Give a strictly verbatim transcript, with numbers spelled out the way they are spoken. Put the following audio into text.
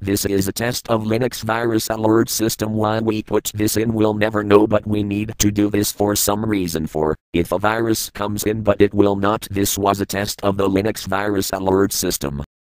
This is a test of Linux virus alert system. Why we put this in we'll never know, but we need to do this for some reason. For if a virus comes in but it will not, this was a test of the Linux virus alert system.